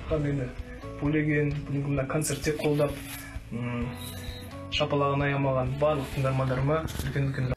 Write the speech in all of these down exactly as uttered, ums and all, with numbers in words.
жатқан мені бөлеген бүгінгі мына концертте қолдап шапалағын аямаған барлық тыңдармандарыма үлкен үлкен.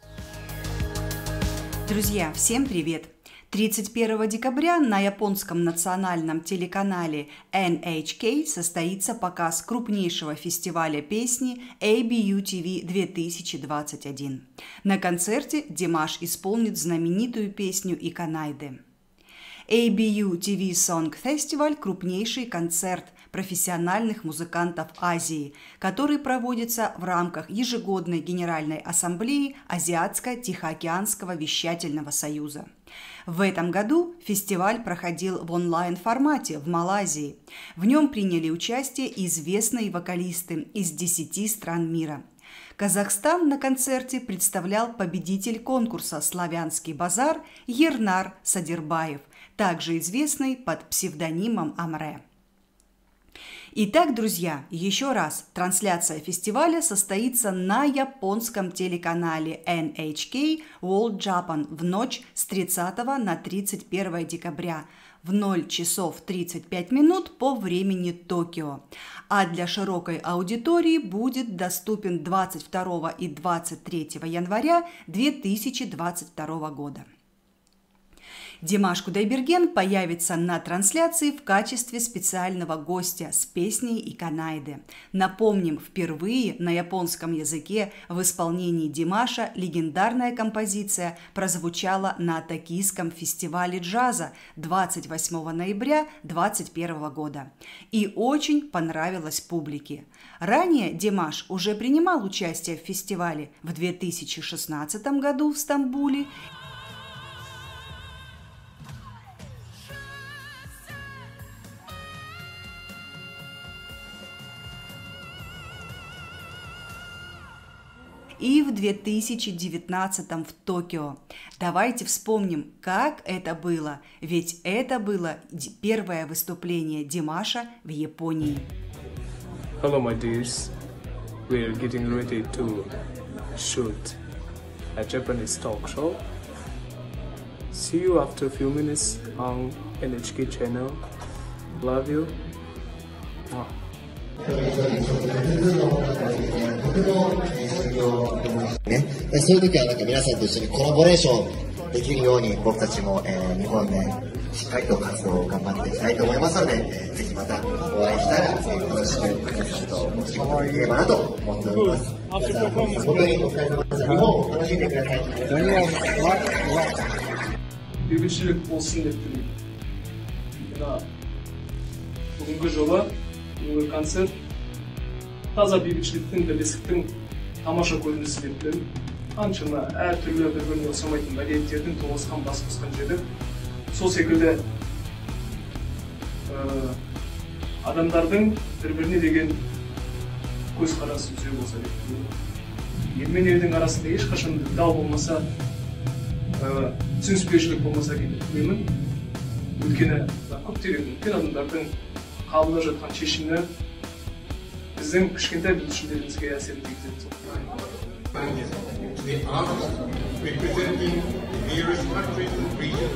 Друзья, всем привет! тридцать первого декабря на японском национальном телеканале эн эйч кей состоится показ крупнейшего фестиваля песни эй би ю ти ви две тысячи двадцать один. На концерте Димаш исполнит знаменитую песню Иканайды. эй би ю ти ви Song Festival – крупнейший концерт профессиональных музыкантов Азии, который проводится в рамках ежегодной Генеральной Ассамблеи Азиатско-Тихоокеанского вещательного союза. В этом году фестиваль проходил в онлайн-формате в Малайзии. В нем приняли участие известные вокалисты из десяти стран мира. Казахстан на концерте представлял победитель конкурса «Славянский базар» Ернар Садирбаев, также известный под псевдонимом Амре. Итак, друзья, еще раз, трансляция фестиваля состоится на японском телеканале эн эйч кей World Japan в ночь с тридцатого на тридцать первое декабря в ноль часов тридцать пять минут по времени Токио. А для широкой аудитории будет доступен двадцать второго и двадцать третьего января две тысячи двадцать второго года. Димаш Кудайберген появится на трансляции в качестве специального гостя с песней Иканайды. Напомним, впервые на японском языке в исполнении Димаша легендарная композиция прозвучала на Токийском фестивале джаза двадцать восьмого ноября две тысячи двадцать первого года и очень понравилась публике. Ранее Димаш уже принимал участие в фестивале в две тысячи шестнадцатом году в Стамбуле. И в две тысячи девятнадцатом в Токио. Давайте вспомним, как это было, ведь это было первое выступление Димаша в Японии. Hello, my dears. We are getting ready to shoot a Japanese talk show. See you after a few minutes on эн эйч кей channel. Love you. Wow. ね、そういう時はなんか皆さんと一緒にコラボレーションできるように僕たちも、えー、日本でしっかりと活動を頑張っていきたいと思いますので、えー、ぜひまたお会いしたら、えー、よろしくお願いしますとお仕事できればなと思っております。皆さん本当にお疲れ様でした。日本を楽しんでください。 бейбітшілік болсын деп тілеймін. Мына бүгінгі жоба, бүгінгі концерт таза бейбітшіліктің, бірлестіктің тамаша көрінісі деп білемін. Қаншама әртүрлі бір-біріне ұқсамайтын мәдениеттердің тоғысқан бас қосқан жері. Сол секілді адамдардың бір-біріне деген көзқарасы түзу болса деп білемін. Ел мен елдің арасында ешқашан дау болмаса, түсініспеушілік болмаса деп білемін. Өйткені көптеген үлкен адамдардың қабылдап жатқан шешімі біздің кішкентай бүлдіршіндерімізге әсерін тигізеді. The honor representing the nearest countries and regions.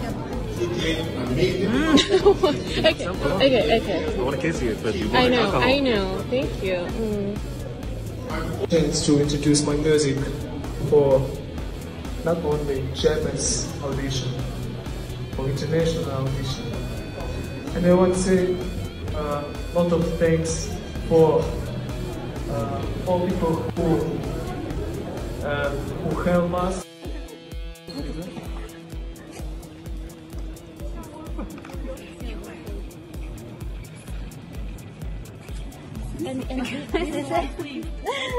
Okay, okay, okay. I want to kiss you, but you want I know, alcohol. I know. Thank you. Mm. Chance to introduce my music for not only Japanese audition, for international audition. And I want to say a uh, lot of thanks for uh, all people who uh, who help us. And, and this is it.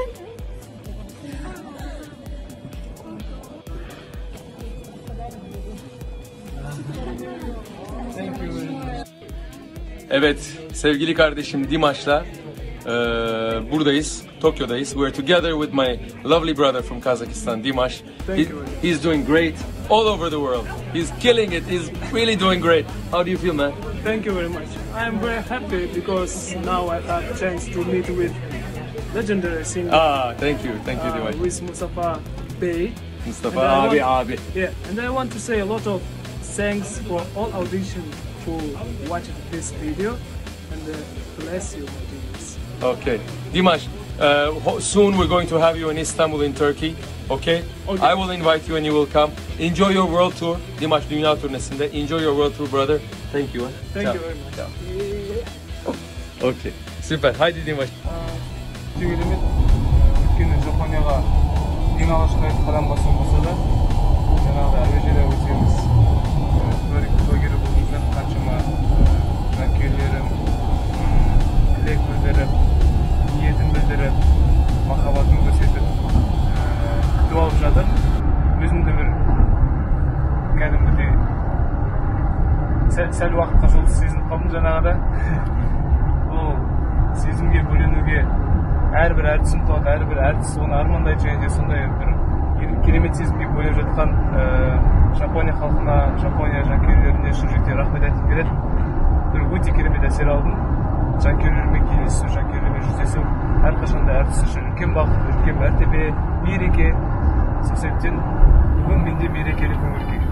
Thank you very much. Evet, sevgili kardeşim Dimaş'la e, buradayız, Tokyo'dayız. We're together with my lovely brother from Kazakhstan, Dimash. Thank He, you. he's doing great all over the world. He's killing it. He's really doing great. How do you feel, man? Thank you very much. I am very happy because now I had a chance to meet with legendary singer. Ah, thank you, thank you, uh, Dimash. with Mustafa Bey. Mustafa And I abi, want- abi. Yeah, and I want to say a lot of thanks for all auditions who watched this video. and uh, bless you, Jesus. Okay. Dimash, uh, ho- soon we're going to have you in Istanbul in Turkey. Okay? Okay. I will invite you and you will come. Enjoy your world tour. Dimash dünya turnesinde. Enjoy your world tour brother. Thank you. Thank Ciao. you very much. Ciao. Okay. Süper. Haydi Dimash. Тегелемет өйткені Жапонияға ең алғашқы рет қадам басым болса да жаңағыдай әуежайда өтеміз куәгері болдыңыздар қаншама жанкүйерлерім тілек білдіріп ниетін білдіріп махаббатын көрсетіп күтіп алып жатыр. Өзімді бір кәдімгідей сәл уақытқа жолсыз сезініп қалдым жаңағыда. Ол сезімге бөленуге әрбір әртісім туады, әрбір әртіс оны армандайды, және де сондай бір керемет сезімге бөлеп жатқан Жапония халқына, Жапония жанкүйерлеріне шын жүректен рахмет айтып келеді. Бір өте керемет әсер алдым. Жанкүйерлермен кездесу, жанкүйерлермен жүздесу әрқашанда әртіс үшін үлкен бақыт, үлкен мәртебе, мереке. Сол себептен бүгін менде мерекелік көңіл күй.